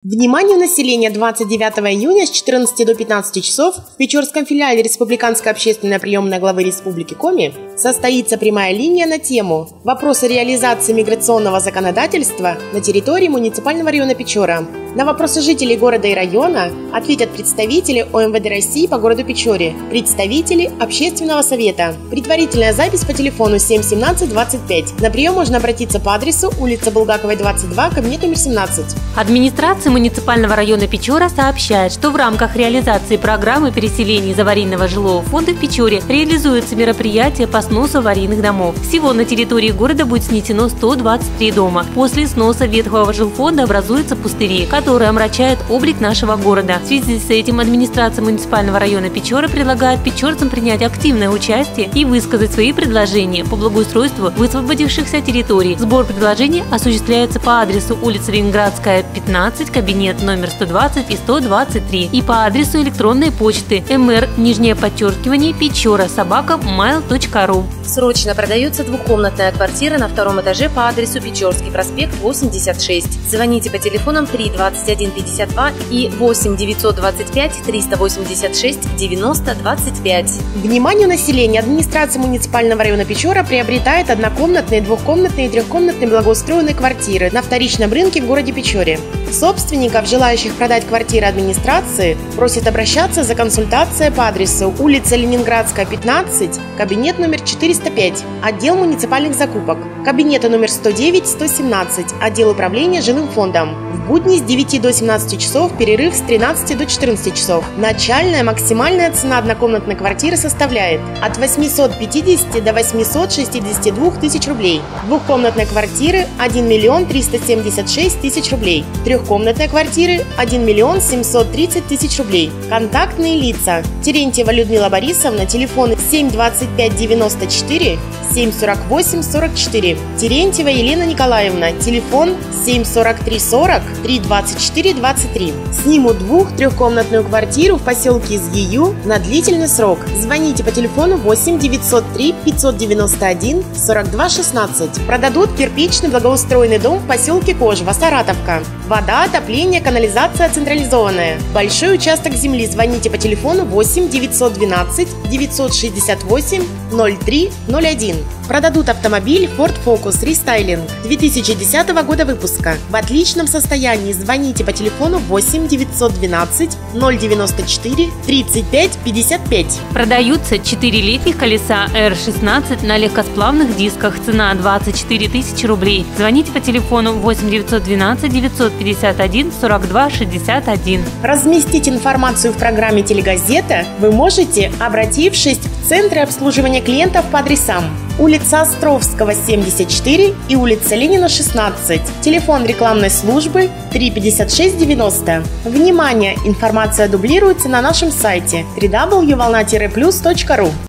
Вниманию населения 29 июня с 14 до 15 часов в Печорском филиале Республиканской общественной приемной главы Республики Коми состоится прямая линия на тему «Вопросы реализации миграционного законодательства на территории муниципального района Печора». На вопросы жителей города и района ответят представители ОМВД России по городу Печоре, представители Общественного совета. Предварительная запись по телефону 7 17 25. На прием можно обратиться по адресу улица Булгаковой, 22, кабинет номер 17. Администрация муниципального района Печора сообщает, что в рамках реализации программы переселения из аварийного жилого фонда в Печоре реализуются мероприятия по сносу аварийных домов. Всего на территории города будет снесено 123 дома. После сноса ветхого жилфонда образуются пустыри, которые омрачают облик нашего города. В связи с этим администрация муниципального района Печора предлагает печорцам принять активное участие и высказать свои предложения по благоустройству высвободившихся территорий. Сбор предложений осуществляется по адресу улица Ленинградская, 15, кабинет номер 120 и 123 и по адресу электронной почты mr_печора@mail.ru. Срочно продается двухкомнатная квартира на втором этаже по адресу Печорский проспект, 86. Звоните по телефонам 3 21 52 и 8 925 386 90 25. Вниманию населения администрация муниципального района Печора приобретает однокомнатные, двухкомнатные и трехкомнатные благоустроенные квартиры на вторичном рынке в городе Печоре. Собственников, желающих продать квартиры администрации, просит обращаться за консультацией по адресу улица Ленинградская, 15, кабинет номер 405, отдел муниципальных закупок, кабинеты номер 109-117, отдел управления жилым фондом. В будни с 9 до 17 часов, перерыв с 13 до 14 часов. Начальная максимальная цена однокомнатной квартиры составляет от 850 до 862 тысяч рублей. Двухкомнатной квартиры 1 миллион 376 тысяч рублей. Трехкомнатной квартиры 1 миллион 730 тысяч рублей. Контактные лица: Терентьева Людмила Борисовна, телефоны 7 25 94 7 48 44. Терентьева Елена Николаевна, телефон 7 43 40 3 24 23. Снимут двух-трехкомнатную квартиру в поселке Изгию на длительный срок. Звоните по телефону 8 903 591 42 16. Продадут кирпичный благоустроенный дом в поселке Кожево, Саратовка. Вода, отопление, канализация централизованная. Большой участок земли. Звоните по телефону 8 912 968 03 01. Продадут автомобиль Ford Focus рестайлинг 2010 года выпуска в отличном состоянии. Звоните по телефону 8 912 094 35 55. Продаются 4 летних колеса R16 на легкосплавных дисках. Цена 24 тысячи рублей. Звоните по телефону 8 912 951 42 61. Разместить информацию в программе «Телегазета» вы можете, обратившись в Центры обслуживания клиентов по адресам: улица Островского, 74 и улица Ленина, 16. Телефон рекламной службы 3 56 90. Внимание! Информация дублируется на нашем сайте www.volna-plus.ru.